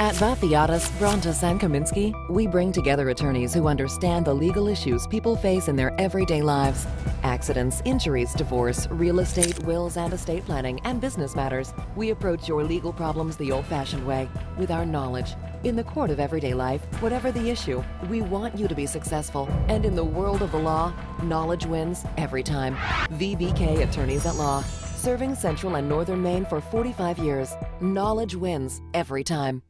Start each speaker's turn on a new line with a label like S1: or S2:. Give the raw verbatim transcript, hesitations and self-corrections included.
S1: At Vathiatas, Brontas and Kaminsky, we bring together attorneys who understand the legal issues people face in their everyday lives. Accidents, injuries, divorce, real estate, wills and estate planning, and business matters. We approach your legal problems the old-fashioned way, with our knowledge. In the court of everyday life, whatever the issue, we want you to be successful. And in the world of the law, knowledge wins every time. V B K Attorneys at Law. Serving Central and Northern Maine for forty-five years. Knowledge wins every time.